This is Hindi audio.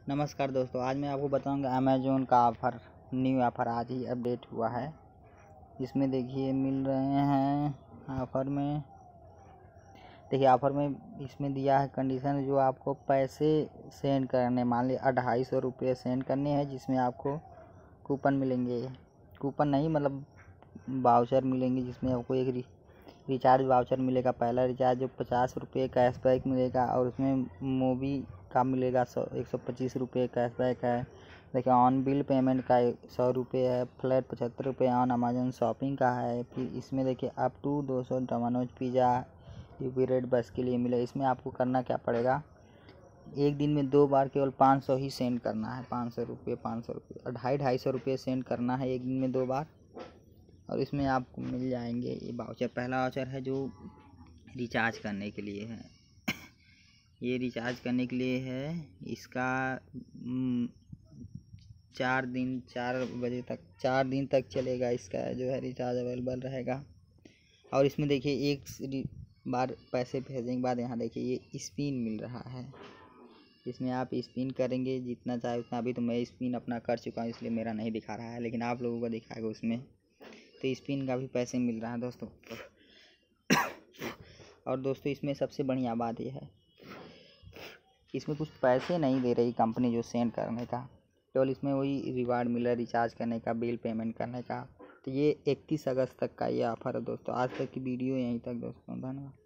नमस्कार दोस्तों, आज मैं आपको बताऊंगा अमेज़न का ऑफ़र, न्यू ऑफ़र आज ही अपडेट हुआ है। इसमें देखिए मिल रहे हैं ऑफ़र में। देखिए ऑफ़र में इसमें दिया है कंडीशन, जो आपको पैसे सेंड करने, मान ली 250 रुपये सेंड करने हैं, जिसमें आपको कूपन मिलेंगे। कूपन नहीं मतलब वाउचर मिलेंगे, जिसमें आपको एक रिचार्ज वाउचर मिलेगा। पहला रिचार्ज जो 50 रुपये कैशबैक मिलेगा, और उसमें मूवी का मिलेगा 125 रुपये कैशबैक है। देखिए ऑन बिल पेमेंट का 100 रुपये है। फ्लैट 75 रुपये ऑन अमेजन शॉपिंग का है। फिर इसमें देखिए up to 200 Domino's pizza UP red bus के लिए मिले। इसमें आपको करना क्या पड़ेगा, एक दिन में 2 बार केवल 500 ही सेंड करना है। 500 रुपये और 250 रुपये सेंड करना है एक दिन में 2 बार। और इसमें आपको मिल जाएंगे ये वाउचर। पहला वाउचर है जो रिचार्ज करने के लिए है। ये रिचार्ज करने के लिए है। इसका 4 दिन तक चलेगा। इसका जो है रिचार्ज अवेलेबल रहेगा। और इसमें देखिए एक बार पैसे भेजने के बाद यहाँ देखिए ये स्पिन मिल रहा है। इसमें आप स्पिन करेंगे जितना चाहे उतना। अभी तो मैं स्पिन अपना कर चुका हूँ, इसलिए मेरा नहीं दिखा रहा है, लेकिन आप लोगों को दिखाएगा उसमें। तो स्पिन का भी पैसे मिल रहा है दोस्तों। और दोस्तों इसमें सबसे बढ़िया बात यह है, इसमें कुछ पैसे नहीं दे रही कंपनी जो सेंड करने का, केवल इसमें वही रिवार्ड मिल रहा है रिचार्ज करने का, बिल पेमेंट करने का। तो ये 31 अगस्त तक का ये ऑफ़र है दोस्तों। आज तक की वीडियो यहीं तक दोस्तों, धन्यवाद।